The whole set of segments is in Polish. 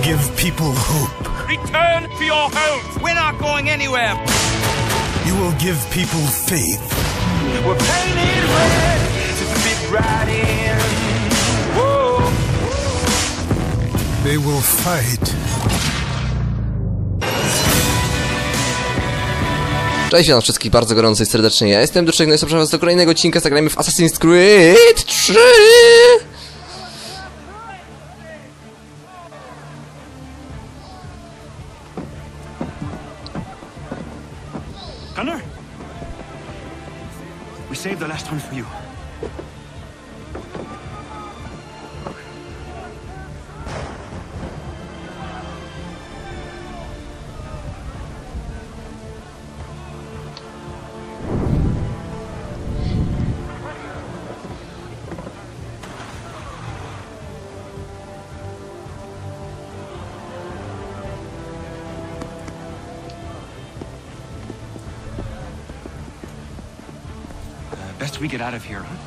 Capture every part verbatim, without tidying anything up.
give people hope. Return to your homes. We're not going anywhere. You will give people faith. We're painted red to fit right in. Whoa. They will fight. Cześć, witam wszystkich bardzo gorąco i serdecznie. Ja jestem Duszek, no i zapraszam was do kolejnego odcinka. Zagrajmy w Assassin's Creed trzy. Connor, we saved the last one for you. Best we get out of here, huh?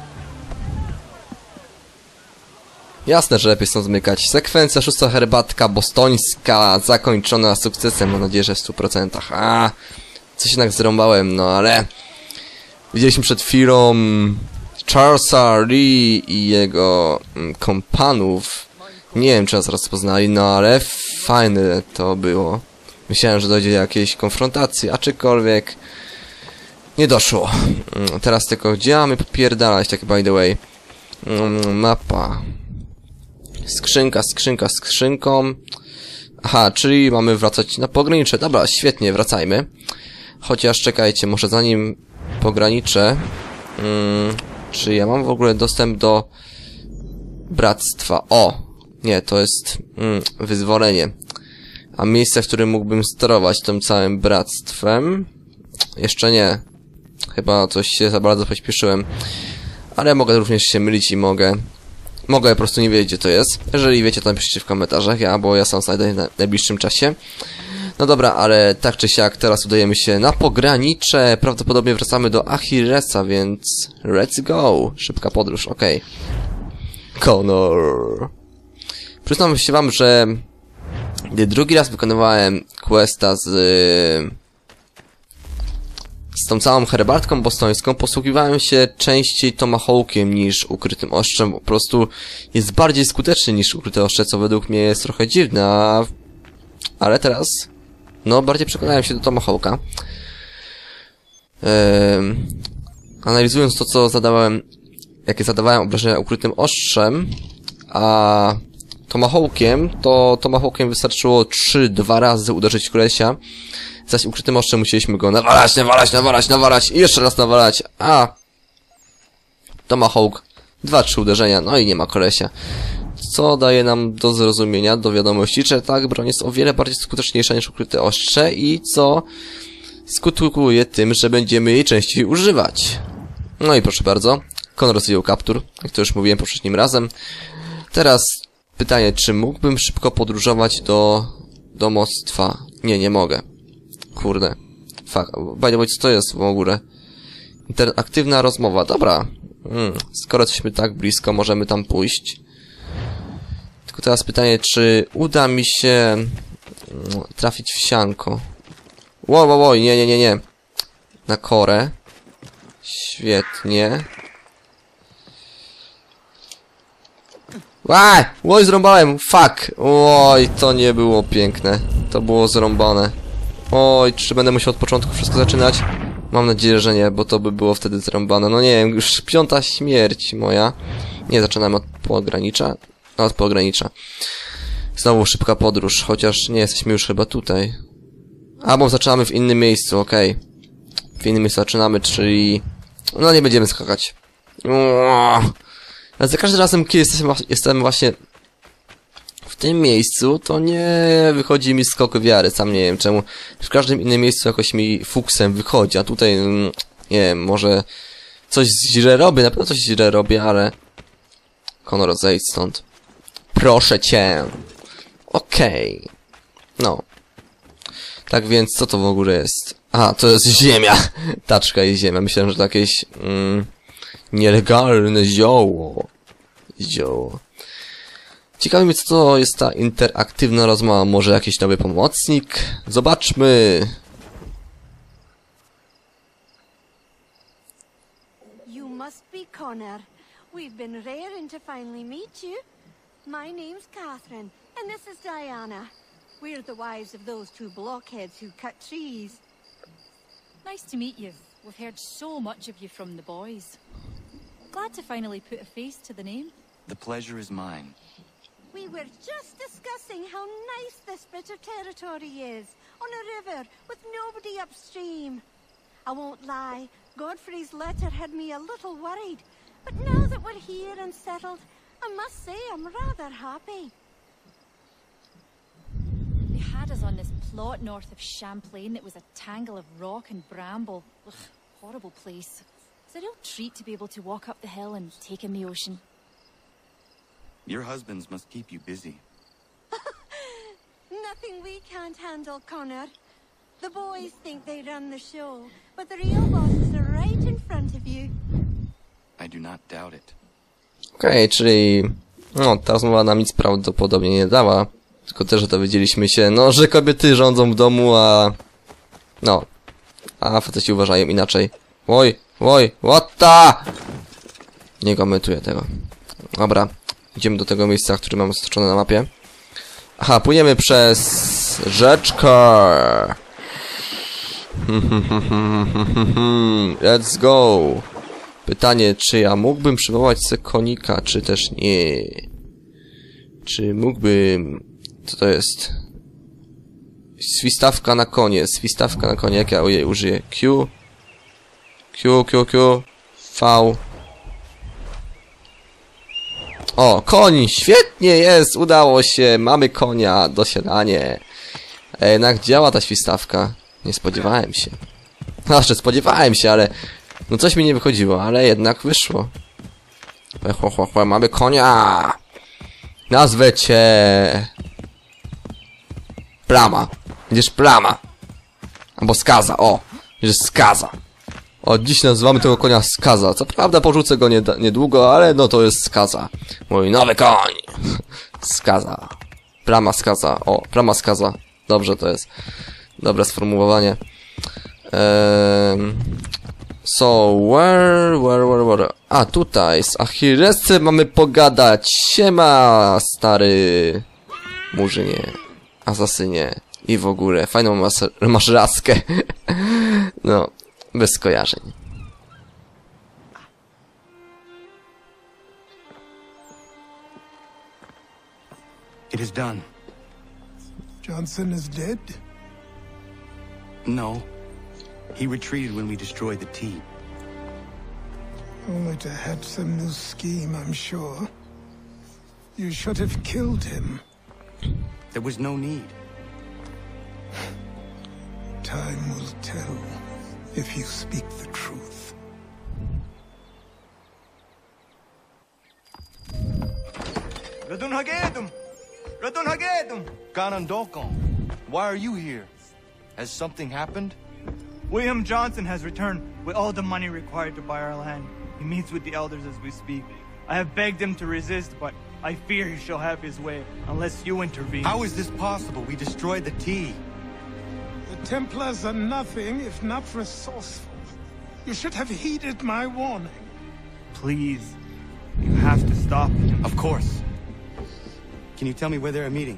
Jasne, że lepiej stąd zmykać. Sekwencja szósta herbatka bostońska zakończona sukcesem, mam nadzieję, że w stu procentach. A, coś jednak zrąbałem, no ale widzieliśmy przed chwilą Charlesa Lee i jego mm, kompanów. Nie wiem, czy nas rozpoznali, no ale fajne to było. Myślałem, że dojdzie do jakiejś konfrontacji, aczkolwiek nie doszło. Teraz tylko gdzie mamy popierdalać, tak by the way. Mapa. Skrzynka, skrzynka, skrzynką. Aha, czyli mamy wracać na pogranicze. Dobra, świetnie, wracajmy. Chociaż czekajcie, może zanim pograniczę... Hmm, czy ja mam w ogóle dostęp do bractwa? O! Nie, to jest hmm, wyzwolenie. A miejsce, w którym mógłbym sterować tym całym bractwem? Jeszcze nie. Chyba coś się za bardzo pośpieszyłem. Ale mogę również się mylić i mogę... Mogę po prostu nie wiedzieć, gdzie to jest. Jeżeli wiecie, to napiszcie w komentarzach, ja, bo ja sam znajdę w najbliższym czasie. No dobra, ale tak czy siak, teraz udajemy się na pogranicze. Prawdopodobnie wracamy do Achillesa, więc... Let's go! Szybka podróż, okej. Okay. Connor. Przyznam się wam, że... Gdy drugi raz wykonywałem questa z... Z tą całą herbatką bostońską posługiwałem się częściej tomahawkiem niż ukrytym ostrzem. Po prostu jest bardziej skuteczny niż ukryte ostrze, co według mnie jest trochę dziwne, a... Ale teraz... No, bardziej przekonałem się do tomahawka. Eee... Analizując to, co zadawałem... Jakie zadawałem obrażenia ukrytym ostrzem, a... Tomahawkiem, to tomahawkiem wystarczyło trzy dwa razy uderzyć kolesia. Zaś ukrytym ostrzem musieliśmy go nawalać, nawalać, nawalać, nawalać i jeszcze raz nawalać, a Tomahawk dwa trzy uderzenia, no i nie ma kolesia. Co daje nam do zrozumienia, do wiadomości, że tak, broń jest o wiele bardziej skuteczniejsza niż ukryte ostrze i co skutkuje tym, że będziemy jej częściej używać. No i proszę bardzo, Connor zdjął kaptur, jak to już mówiłem poprzednim razem. Teraz pytanie, czy mógłbym szybko podróżować do domostwa? Nie, nie mogę. Kurde. Fuck. By the way, co to jest w ogóle? Interaktywna rozmowa. Dobra. Hmm. Skoro jesteśmy tak blisko, możemy tam pójść. Tylko teraz pytanie, czy uda mi się trafić w sianko? Wow, wow, wow. Nie, nie, nie, nie. Na korę. Świetnie. Łaj! Oj, zrąbałem! Fuck! Oj, to nie było piękne. To było zrąbane. Oj, czy będę musiał od początku wszystko zaczynać? Mam nadzieję, że nie, bo to by było wtedy zrąbane. No nie wiem, już piąta śmierć moja. Nie, zaczynamy od pogranicza. No, od pogranicza. Znowu szybka podróż, chociaż nie jesteśmy już chyba tutaj. A, bo zaczynamy w innym miejscu, okej. Okay. W innym miejscu zaczynamy, czyli... No nie będziemy skakać. Ale za każdym razem, kiedy jestem, jestem właśnie... w tym miejscu, to nie wychodzi mi skok wiary, sam nie wiem czemu. W każdym innym miejscu jakoś mi fuksem wychodzi, a tutaj, nie wiem, może coś źle robię, na pewno coś źle robię, ale... Connor, zejdź stąd. Proszę cię. Okej. Okay. No. Tak więc, co to w ogóle jest? Aha, to jest ziemia. Taczka i ziemia. Myślałem, że to jakieś... Mm, nielegalne zioło. Zioło. Ciekawi mnie, co to jest ta interaktywna rozmowa. Może jakiś nowy pomocnik? Zobaczmy. You must be Connor. We've been raring to finally meet you. My name's Catherine, and this is Diana. We're the wives of those two blockheads who cut trees. Nice to meet you. We've heard so much of you from the boys. Glad to finally put a face to the name. The pleasure is mine. We were just discussing how nice this bit of territory is, on a river with nobody upstream. I won't lie, Godfrey's letter had me a little worried, but now that we're here and settled, I must say I'm rather happy. They had us on this plot north of Champlain that was a tangle of rock and bramble. Ugh, horrible place. It's a real treat to be able to walk up the hill and take in the ocean. Your husbands must keep you busy. Nothing we can't handle, Connor. The boys think they run the show, but the real bosses are right in front of you. I do not doubt it. Okej, okay, czyli... No, ta rozmowa nam nic prawdopodobnie nie dała. Tylko też dowiedzieliśmy się, no, że kobiety rządzą w domu, a... No. A faceci uważają inaczej. Oj, oj, what the... Nie komentuję tego. Dobra. Idziemy do tego miejsca, które mamy zaznaczone na mapie. Aha, płyniemy przez rzeczkę. Let's go. Pytanie, czy ja mógłbym przywołać se konika, czy też nie? Czy mógłbym... Co to jest? Swistawka na konie, swistawka na konie, jak ja jej użyję? Q. Q, Q, Q. V. O, koń! Świetnie jest! Udało się! Mamy konia! Dosiadanie! E, jednak działa ta świstawka. Nie spodziewałem się. Znaczy, spodziewałem się, ale... No coś mi nie wychodziło, ale jednak wyszło. Chłe, chłe, chłe, mamy konia! Nazwę cię... Plama. Będziesz Plama. Albo Skaza, o! Będziesz Skaza. O, dziś nazywamy tego konia Skaza. Co prawda porzucę go nie, niedługo, ale no to jest Skaza. Mój nowy koń. Skaza. Plama Skaza. O, Plama Skaza. Dobrze to jest. Dobre sformułowanie. Ehm... So, where, where, where, where? A, tutaj, z Achillesem mamy pogadać. Siema, stary murzynie, asasynie i w ogóle. Fajną masz, masz raskę. No, bez skojarzeń. It is done. Johnson is dead? No. He retreated when we destroyed the tea. Only to hatch some new scheme, I'm sure. You should have killed him. There was no need. Time will tell if you speak the truth. Radun Hagedum! Radun Hagedum! Ganondokon, why are you here? Has something happened? William Johnson has returned with all the money required to buy our land. He meets with the elders as we speak. I have begged him to resist, but I fear he shall have his way unless you intervene. How is this possible? We destroyed the tea. The Templars are nothing if not resourceful. You should have heeded my warning. Please, you have to stop him. Of course. Can you tell me where they're meeting?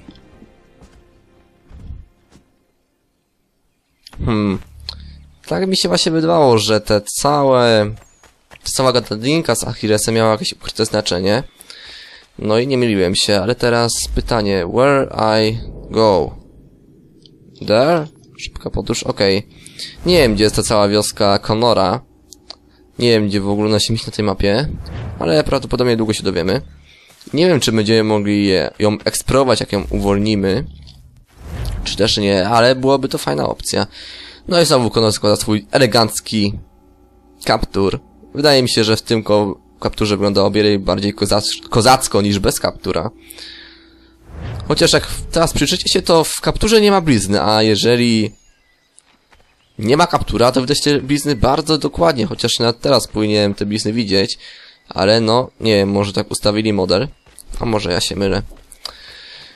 Hmm. Tak mi się właśnie wydawało, że te całe... Cała gadadinka z Achillesem miała jakieś ukryte znaczenie. No i nie myliłem się, ale teraz pytanie. Where I go? There? Szybka podróż? Okej. Okay. Nie wiem, gdzie jest ta cała wioska Connora. Nie wiem, gdzie w ogóle ona się mieści na tej mapie. Ale prawdopodobnie długo się dowiemy. Nie wiem, czy będziemy mogli je, ją eksplorować, jak ją uwolnimy. Czy też nie, ale byłaby to fajna opcja. No i znowu Connor składa swój elegancki kaptur. Wydaje mi się, że w tym kapturze wygląda o wiele bardziej kozac kozacko niż bez kaptura. Chociaż jak teraz przyjrzycie się, to w kapturze nie ma blizny, a jeżeli nie ma kaptura, to widać te blizny bardzo dokładnie, chociaż nawet teraz powinienem te blizny widzieć. Ale no, nie wiem, może tak ustawili model. A może ja się mylę.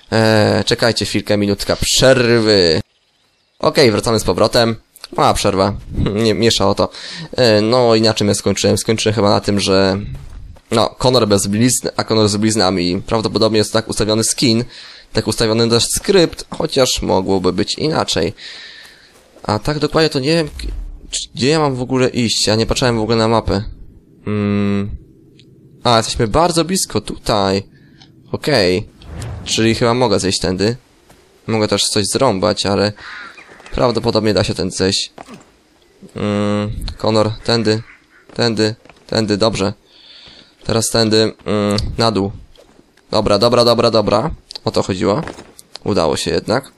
Eee, czekajcie chwilkę, minutka przerwy. Okej, okay, wracamy z powrotem. Mała przerwa. Nie miesza o to. Eee, no i na czym ja skończyłem? Skończyłem chyba na tym, że... No, Connor bez blizn, a Connor z bliznami. Prawdopodobnie jest tak ustawiony skin, tak ustawiony też skrypt, chociaż mogłoby być inaczej. A tak dokładnie to nie wiem, gdzie ja mam w ogóle iść. Ja nie patrzyłem w ogóle na mapę. Hmm. A, jesteśmy bardzo blisko, tutaj. Okej. Okay. Czyli chyba mogę zejść tędy. Mogę też coś zrąbać, ale prawdopodobnie da się tędy zejść. Hmm. Connor, tędy, tędy, tędy, dobrze. Teraz tędy, mm, na dół. Dobra, dobra, dobra, dobra. O to chodziło. Udało się jednak.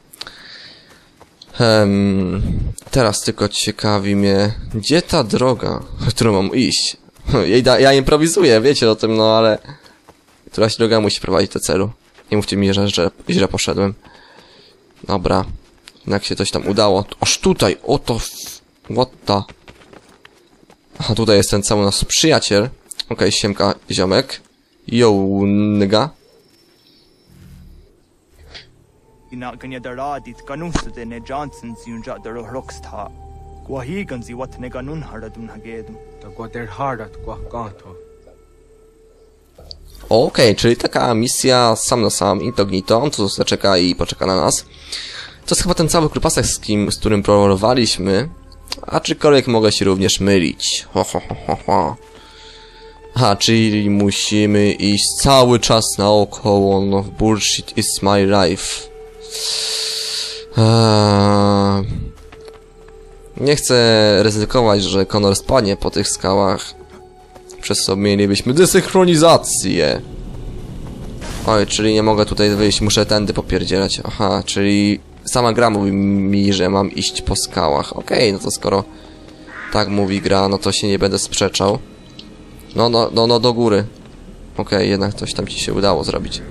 Um, teraz tylko ciekawi mnie, gdzie ta droga, którą mam iść? Ja improwizuję, wiecie o tym, no ale... Któraś droga musi prowadzić do celu. Nie mówcie mi, że, że źle poszedłem. Dobra. Jak się coś tam udało. Aż tutaj, oto... What the... Aha, tutaj jest ten cały nasz przyjaciel. Okej, okay, siemka, ziomek. Yo, nigga. Inakanya daradit kanusute ne Johnson siunja daro rocksta. Kwahigan si wat ne ganun haradun hagedum. Takwater harat kwa kanto. Okej, okay, czyli taka misja sam na sam, incognito, co zaczeka i poczeka na nas. To jest chyba ten cały klupasek, z kim, z którym prolowaliśmy. Aczkolwiek mogę się również mylić. Ho, ho, ho, ho, ho. Aha, czyli musimy iść cały czas naokoło, no bullshit is my life. Eee... Nie chcę ryzykować, że Connor spadnie po tych skałach. Przez co mielibyśmy desynchronizację. Oj, czyli nie mogę tutaj wyjść, muszę tędy popierdzielać. Aha, czyli sama gra mówi mi, że mam iść po skałach. Okej, okay, no to skoro tak mówi gra, no to się nie będę sprzeczał. No, no, no, no do góry. Okej, okay, jednak coś tam ci się udało zrobić.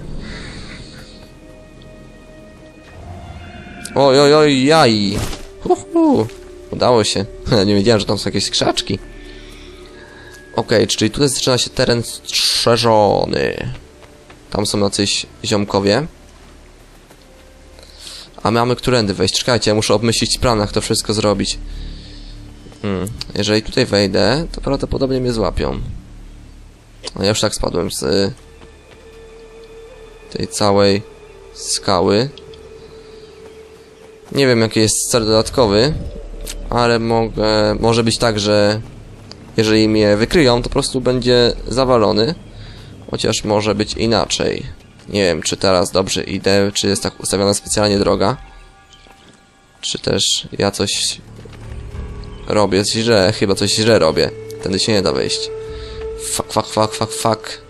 Oj, oj, oj, jaj. Uhu. Udało się. Nie wiedziałem, że tam są jakieś krzaczki. Okej, okay, czyli tutaj zaczyna się teren strzeżony. Tam są jacyś ziomkowie. A mamy którędy wejść? Czekajcie, ja muszę obmyślić plan, jak to wszystko zrobić. Hmm. Jeżeli tutaj wejdę, to prawdopodobnie mnie złapią. No ja już tak spadłem z tej całej skały. Nie wiem, jaki jest cel dodatkowy, ale mogę, może być tak, że jeżeli mnie wykryją, to po prostu będzie zawalony. Chociaż może być inaczej. Nie wiem, czy teraz dobrze idę, czy jest tak ustawiona specjalnie droga. Czy też ja coś robię źle, chyba coś źle robię. Tędy się nie da wejść. Fuck, fuck, fuck, fuck, fuck.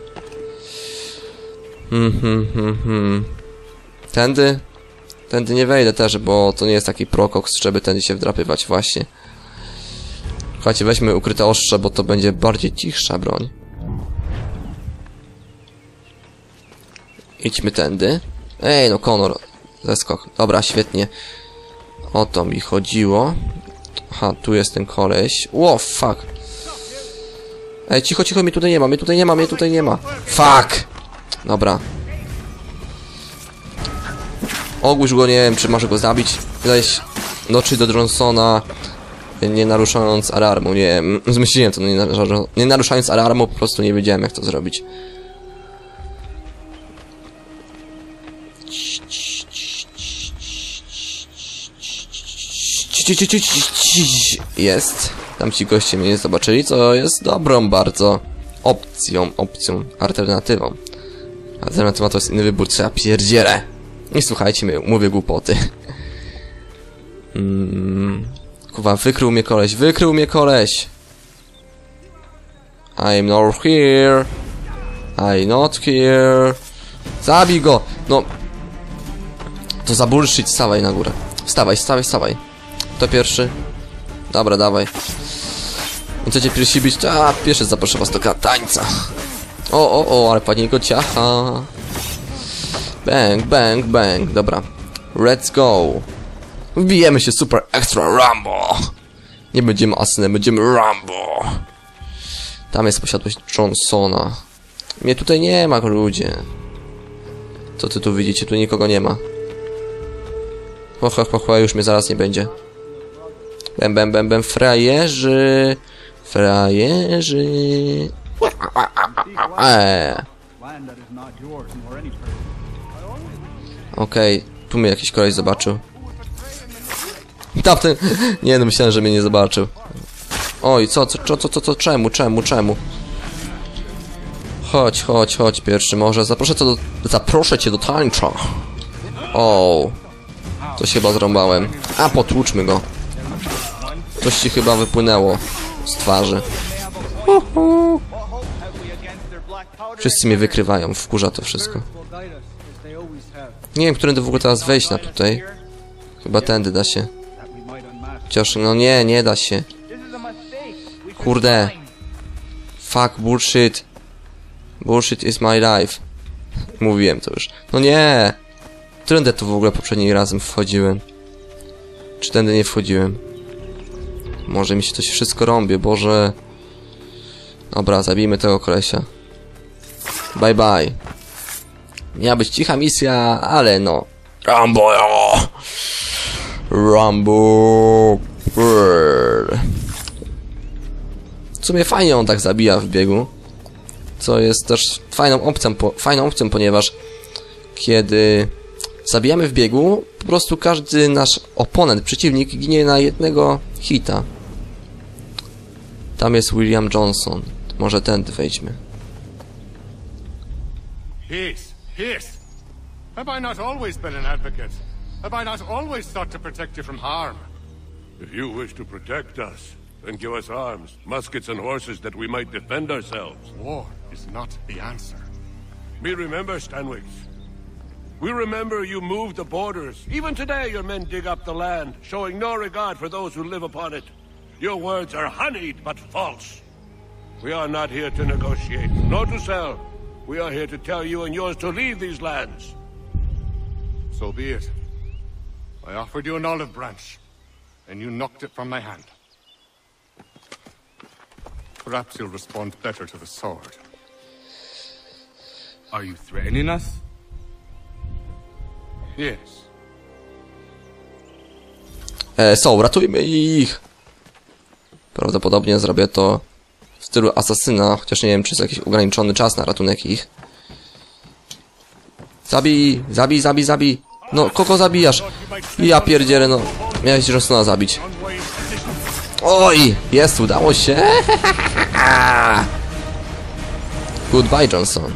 Hmm, hmm, hmm, hmm. Tędy? Tędy nie wejdę też, bo to nie jest taki prokoks, żeby tędy się wdrapywać właśnie. Słuchajcie, weźmy ukryte ostrze, bo to będzie bardziej cichsza broń. Idźmy tędy. Ej, no Connor. Zeskok. Dobra, świetnie. O to mi chodziło. Aha, tu jest ten koleś. Ło, fuck. Ej, cicho, cicho, mnie tutaj nie ma, mnie tutaj nie ma, mnie tutaj nie ma. Fuck! Dobra. Ogłusz go, nie wiem, czy masz go zabić. Weź dotrzeć do Johnsona, nie naruszając alarmu, nie wiem. Zmyśliłem to, nie, naruszając, nie naruszając alarmu, po prostu nie wiedziałem, jak to zrobić. Jest. Tam ci goście mnie nie zobaczyli, co jest dobrą bardzo opcją, opcją, alternatywą. Alternatywa to jest inny wybór, co ja pierdzielę. Nie słuchajcie mnie, mówię głupoty. Mm. Kurwa, wykrył mnie koleś, wykrył mnie koleś. I'm not here. I'm not here. Zabij go! No. To za bullshit, wstawaj na górę. Wstawaj, wstawaj, wstawaj. To pierwszy. Dobra, dawaj. I co cię pierwsi bić? A, pierwszy zaproszę was do tańca. O, o, o, ale pani go ciacha. Bang, bang, bang. Dobra. Let's go. Wbijemy się super extra Rambo. Nie będziemy Asynem, będziemy Rambo. Tam jest posiadłość Johnsona. Mnie tutaj nie ma, ludzie. Co ty tu widzicie? Tu nikogo nie ma. Ho, ho, ho, ho, już mnie zaraz nie będzie. Bem, bem, bem, bem, frajerzy. Frajerzy. Eee. Okej, okay, tu mnie jakiś koleś zobaczył. Tamten... Nie no, myślałem, że mnie nie zobaczył. Oj, co, co, co, co, co, czemu, czemu, czemu? Chodź, chodź, chodź pierwszy, może zaproszę cię do, zaproszę cię do tańcza. O, coś chyba zrąbałem. A, potłuczmy go. Coś ci chyba wypłynęło z twarzy. Uhu. Wszyscy mnie wykrywają, wkurza to wszystko. Nie wiem, którędy w ogóle teraz wejść na tutaj. Chyba tędy da się. Chociaż, no nie, nie da się. Kurde. Fuck, bullshit. Bullshit is my life. Mówiłem to już. No nie. Którędy tu w ogóle poprzednim razem wchodziłem? Czy tędy nie wchodziłem? Może mi się to się wszystko rąbie, Boże. Dobra, zabijmy tego kolesia. Bye bye. Miała być cicha misja, ale no. Rambo! Rambo! W sumie fajnie on tak zabija w biegu. Co jest też fajną opcją, po, fajną opcją, ponieważ kiedy zabijamy w biegu, po prostu każdy nasz oponent, przeciwnik ginie na jednego hita. Tam jest William Johnson. Może tędy wejdźmy. Peace, peace. Have I not always been an advocate? Have I not always sought to protect you from harm? If you wish to protect us, then give us arms, muskets and horses that we might defend ourselves. War is not the answer. We remember, Stanwix. We remember you moved the borders. Even today your men dig up the land, showing no regard for those who live upon it. Your words are honeyed, but false. We are not here to negotiate, nor to sell. We are here to tell you and yours to leave these lands. So be it. I offered you an olive branch, and you knocked it from my hand. Perhaps you'll respond better to the sword. Are you threatening us? Yes. E, są, ratujmy ich! Prawdopodobnie zrobię to w stylu asasyna, chociaż nie wiem, czy jest jakiś ograniczony czas na ratunek ich. Zabij, zabij, zabij, zabij! No, kogo zabijasz? Ja pierdzielę, no. Miałeś Johnsona zabić. Oj! Jest, udało się! Goodbye, Johnson.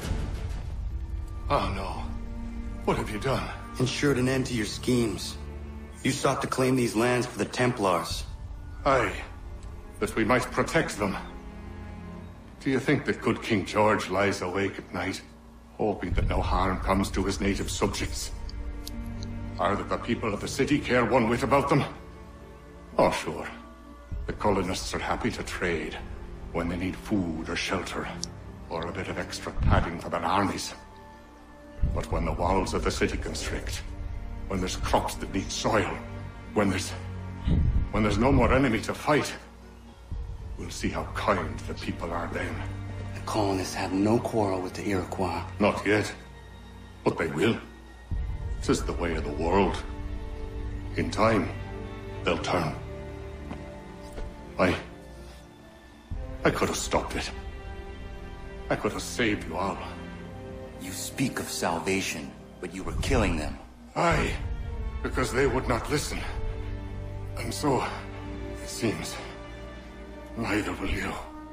Oh no. What have you done? Ensured an end to your schemes. You sought to claim these lands for the Templars. Aye, that we might protect them. Do you think that good King George lies awake at night, hoping that no harm comes to his native subjects? Or that the people of the city care one whit about them? Oh, sure. The colonists are happy to trade when they need food or shelter, or a bit of extra padding for their armies. But when the walls of the city constrict, when there's crops that need soil, when there's... when there's no more enemy to fight, we'll see how kind the people are then. The colonists have no quarrel with the Iroquois. Not yet, but they will. 'Tis the way of the world. In time, they'll turn. I... I could have stopped it. I could have saved you all. You speak of salvation, but you were killing them. Aye, because they would not listen. And so, it seems, neither will you.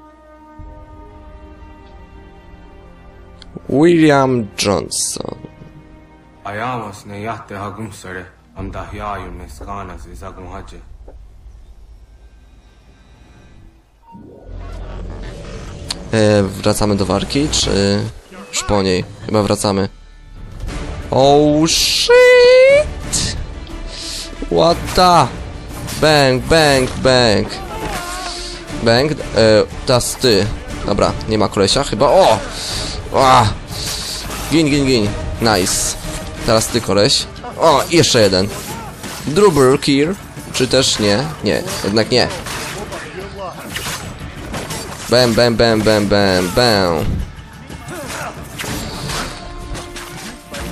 William Johnson. Ayamos ne yahte hagum sare amda hiayun ne skana zagum haje. E, wracamy do walki, czy już po niej? Chyba wracamy. Oh shit! What the? Bang, bang, bang. Bang. E, teraz ty. Dobra, nie ma kolesia chyba. O! O! Gin, gin, gin. Nice. Teraz ty, koleś. O, jeszcze jeden. Drubber Kier. Czy też nie? Nie, jednak nie. Bam, bam, bam, bam, bam, bam.